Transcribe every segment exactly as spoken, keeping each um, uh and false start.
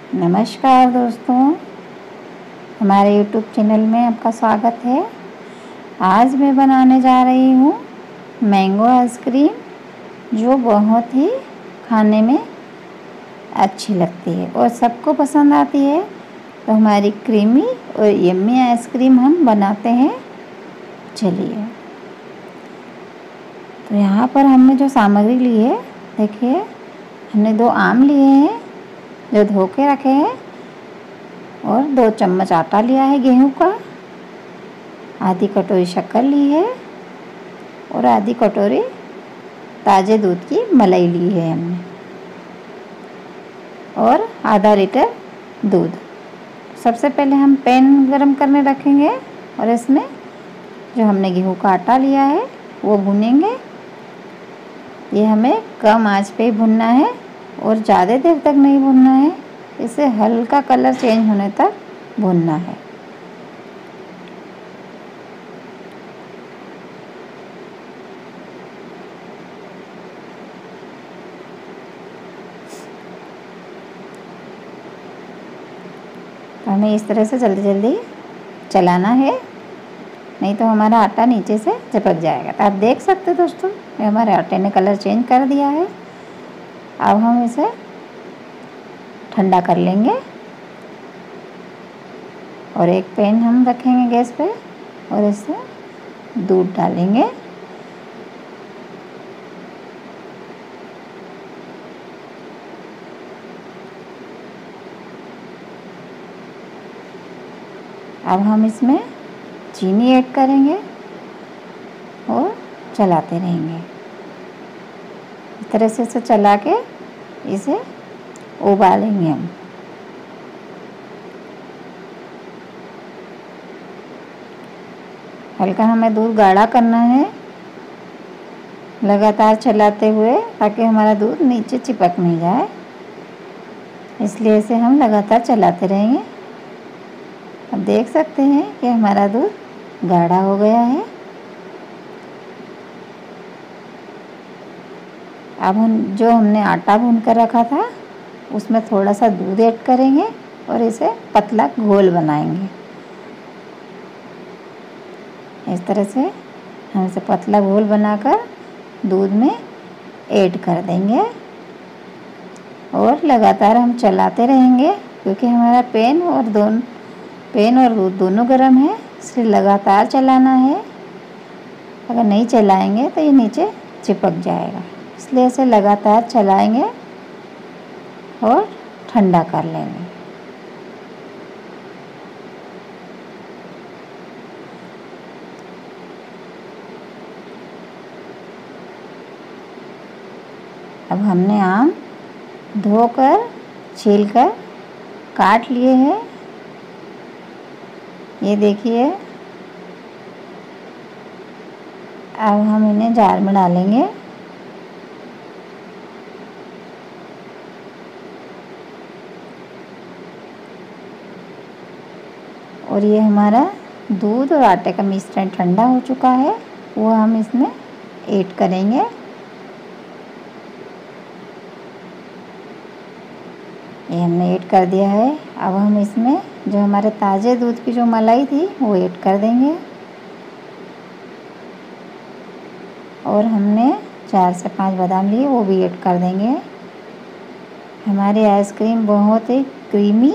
नमस्कार दोस्तों, हमारे यूट्यूब चैनल में आपका स्वागत है। आज मैं बनाने जा रही हूँ मैंगो आइसक्रीम, जो बहुत ही खाने में अच्छी लगती है और सबको पसंद आती है। तो हमारी क्रीमी और यम्मी आइसक्रीम हम बनाते हैं। चलिए, तो यहाँ पर हमने जो सामग्री ली है, देखिए हमने दो आम लिए हैं जो धो के रखे हैं, और दो चम्मच आटा लिया है गेहूं का, आधी कटोरी शक्कर ली है और आधी कटोरी ताज़े दूध की मलाई ली है हमने, और आधा लीटर दूध। सबसे पहले हम पैन गरम करने रखेंगे और इसमें जो हमने गेहूं का आटा लिया है वो भूनेंगे। ये हमें कम आंच पे ही भुनना है और ज़्यादा देर तक नहीं भुनना है, इसे हल्का कलर चेंज होने तक भुनना है। तो हमें इस तरह से जल्दी जल्दी चलाना है, नहीं तो हमारा आटा नीचे से चिपक जाएगा। तो आप देख सकते हैं दोस्तों, ये हमारे आटे ने कलर चेंज कर दिया है। अब हम इसे ठंडा कर लेंगे और एक पैन हम रखेंगे गैस पे और इसमें दूध डालेंगे। अब हम इसमें चीनी ऐड करेंगे और चलाते रहेंगे। इस तरह से इसे चला के इसे उबालेंगे हम। हल्का हमें दूध गाढ़ा करना है, लगातार चलाते हुए, ताकि हमारा दूध नीचे चिपक नहीं जाए। इसलिए इसे हम लगातार चलाते रहेंगे। अब देख सकते हैं कि हमारा दूध गाढ़ा हो गया है। अब हम जो हमने आटा भून कर रखा था उसमें थोड़ा सा दूध ऐड करेंगे और इसे पतला घोल बनाएंगे। इस तरह से हम इसे पतला घोल बनाकर दूध में ऐड कर देंगे और लगातार हम चलाते रहेंगे, क्योंकि हमारा पैन और दोनों पैन और दूध दोनों गर्म है, इसलिए लगातार चलाना है। अगर नहीं चलाएंगे तो ये नीचे चिपक जाएगा, इसलिए इसे लगातार चलाएंगे और ठंडा कर लेंगे। अब हमने आम धोकर छीलकर काट लिए हैं। ये देखिए, अब हम इन्हें जार में डालेंगे। और ये हमारा दूध और आटे का मिश्रण ठंडा हो चुका है, वो हम इसमें ऐड करेंगे। ये हमने ऐड कर दिया है। अब हम इसमें जो हमारे ताज़े दूध की जो मलाई थी वो ऐड कर देंगे, और हमने चार से पांच बादाम लिए वो भी ऐड कर देंगे। हमारी आइसक्रीम बहुत ही क्रीमी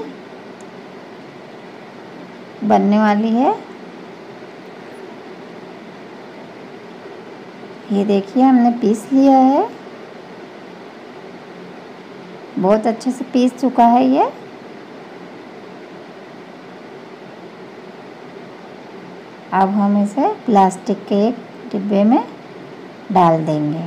बनने वाली है। ये देखिए, हमने पीस लिया है, बहुत अच्छे से पीस चुका है ये। अब हम इसे प्लास्टिक के एक डिब्बे में डाल देंगे।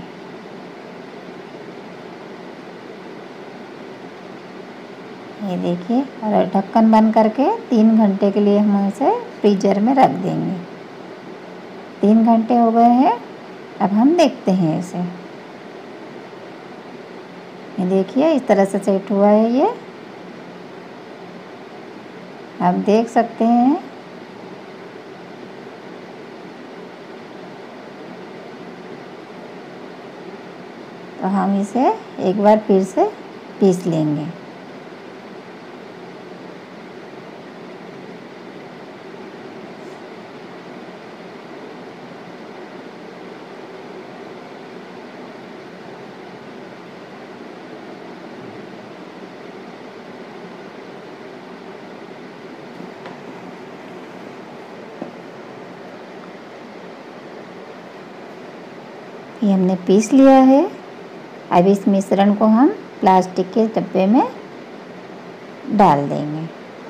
ये देखिए, और ढक्कन बंद करके तीन घंटे के लिए हम इसे फ्रीजर में रख देंगे। तीन घंटे हो गए हैं, अब हम देखते हैं इसे। ये देखिए, इस तरह से सेट हुआ है ये, आप देख सकते हैं। तो हम इसे एक बार फिर से पीस लेंगे। ये हमने पीस लिया है। अब इस मिश्रण को हम प्लास्टिक के डब्बे में डाल देंगे।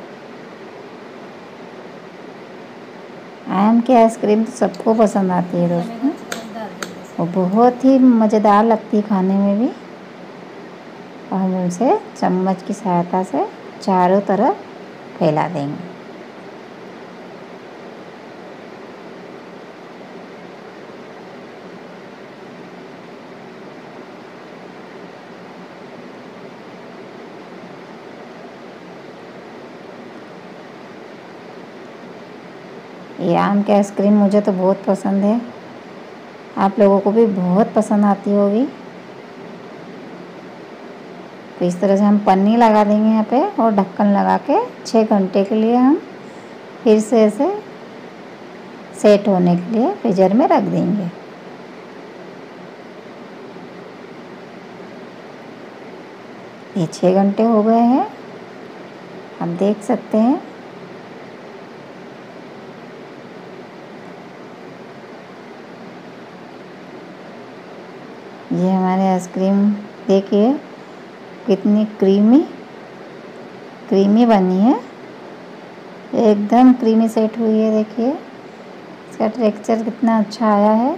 आम की आइसक्रीम तो सबको पसंद आती है दोस्तों, और बहुत ही मज़ेदार लगती है खाने में भी। और हम उसे चम्मच की सहायता से चारों तरफ फैला देंगे। ये आम की आइसक्रीम मुझे तो बहुत पसंद है, आप लोगों को भी बहुत पसंद आती होगी। तो इस तरह से हम पन्नी लगा देंगे यहाँ पे और ढक्कन लगा के छः घंटे के लिए हम फिर से ऐसे सेट होने के लिए फ्रीजर में रख देंगे। ये छः घंटे हो गए हैं, आप देख सकते हैं। ये हमारे आइसक्रीम देखिए कितनी क्रीमी क्रीमी बनी है, एकदम क्रीमी सेट हुई है। देखिए इसका टेक्सचर कितना अच्छा आया है।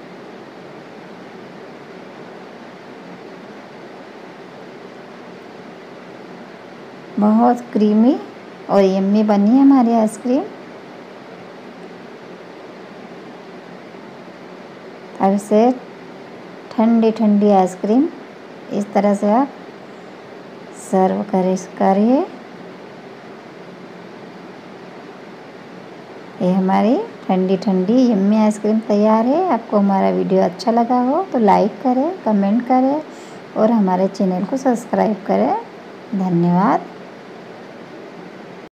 बहुत क्रीमी और यम्मी बनी है हमारी आइसक्रीम। अब इसे ठंडी ठंडी आइसक्रीम इस तरह से आप सर्व करें करिए। ये हमारी ठंडी ठंडी यम्मी आइसक्रीम तैयार है। आपको हमारा वीडियो अच्छा लगा हो तो लाइक करें, कमेंट करें और हमारे चैनल को सब्सक्राइब करें। धन्यवाद।